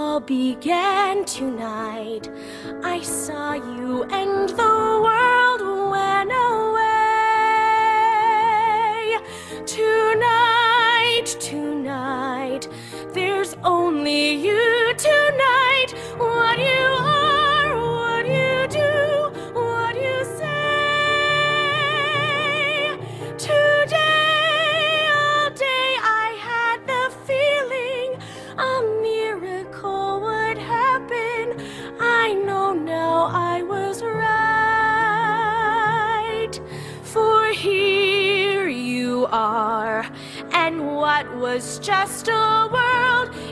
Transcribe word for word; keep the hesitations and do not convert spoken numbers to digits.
all began tonight. I saw you and the world went away. Tonight, tonight, there's only you tonight. What you are, what you do, what you say. Today, all day, I had the feeling a miracle would happen. I know now I was right. For here you are, and what was just a world